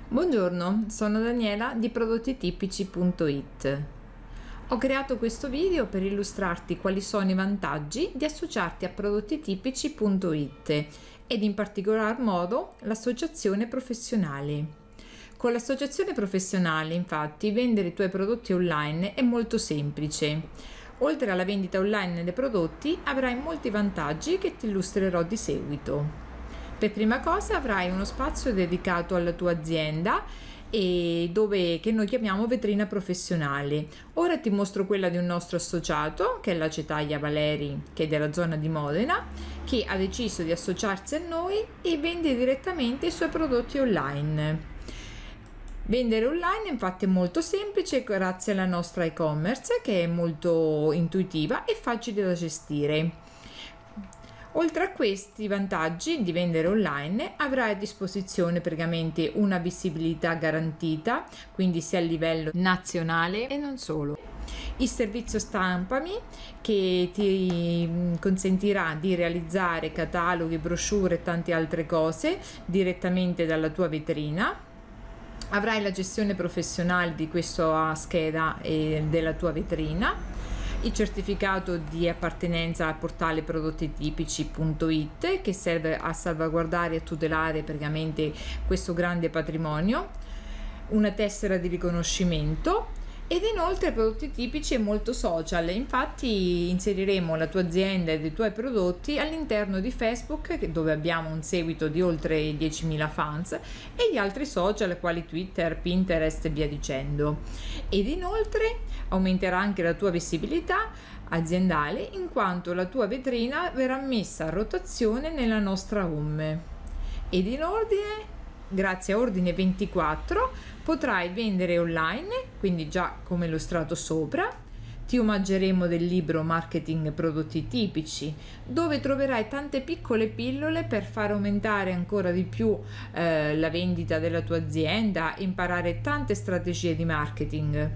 Buongiorno, sono Daniela di prodottitipici.it. Ho creato questo video per illustrarti quali sono i vantaggi di associarti a prodottitipici.it ed in particolar modo l'associazione professionale. Con l'associazione professionale, infatti, vendere i tuoi prodotti online è molto semplice. Oltre alla vendita online dei prodotti, avrai molti vantaggi che ti illustrerò di seguito. Per prima cosa avrai uno spazio dedicato alla tua azienda che noi chiamiamo vetrina professionale. Ora ti mostro quella di un nostro associato, che è l'Acetaglia Valeri, che è della zona di Modena, che ha deciso di associarsi a noi e vende direttamente i suoi prodotti online. Vendere online infatti è molto semplice grazie alla nostra e-commerce, che è molto intuitiva e facile da gestire. Oltre a questi vantaggi di vendere online, avrai a disposizione praticamente una visibilità garantita, quindi sia a livello nazionale e non solo. Il servizio Stampami, che ti consentirà di realizzare cataloghi, brochure e tante altre cose direttamente dalla tua vetrina. Avrai la gestione professionale di questa scheda e della tua vetrina, il certificato di appartenenza al portale prodottitipici.it, che serve a salvaguardare e a tutelare praticamente questo grande patrimonio, una tessera di riconoscimento. Ed inoltre Prodotti Tipici è molto social, infatti inseriremo la tua azienda e i tuoi prodotti all'interno di Facebook, dove abbiamo un seguito di oltre 10.000 fans, e gli altri social quali Twitter, Pinterest e via dicendo. Ed inoltre aumenterà anche la tua visibilità aziendale, in quanto la tua vetrina verrà messa a rotazione nella nostra home. Ed in ordine, grazie a Ordine 24, potrai vendere online, quindi già come illustrato sopra. Ti omaggeremo del libro Marketing Prodotti Tipici, dove troverai tante piccole pillole per far aumentare ancora di più la vendita della tua azienda, imparare tante strategie di marketing.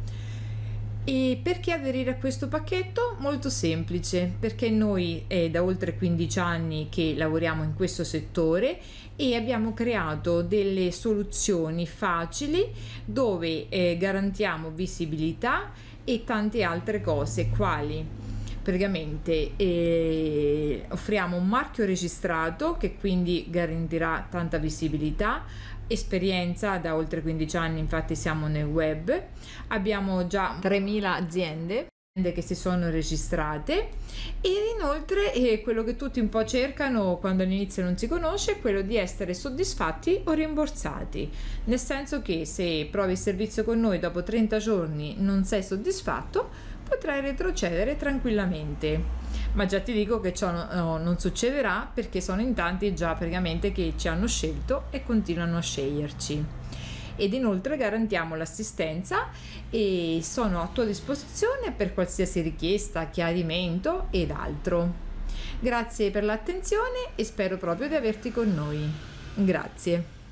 E perché aderire a questo pacchetto? Molto semplice, perché noi è da oltre 15 anni che lavoriamo in questo settore e abbiamo creato delle soluzioni facili dove garantiamo visibilità e tante altre cose, quali praticamente offriamo un marchio registrato che quindi garantirà tanta visibilità, esperienza da oltre 15 anni, infatti siamo nel web, abbiamo già 3.000 aziende che si sono registrate, e inoltre quello che tutti un po' cercano quando all'inizio non si conosce è quello di essere soddisfatti o rimborsati, nel senso che se provi il servizio con noi dopo 30 giorni non sei soddisfatto, potrai retrocedere tranquillamente. Ma già ti dico che ciò non succederà, perché sono in tanti già praticamente che ci hanno scelto e continuano a sceglierci. Ed inoltre garantiamo l'assistenza e sono a tua disposizione per qualsiasi richiesta, chiarimento ed altro. Grazie per l'attenzione e spero proprio di averti con noi. Grazie.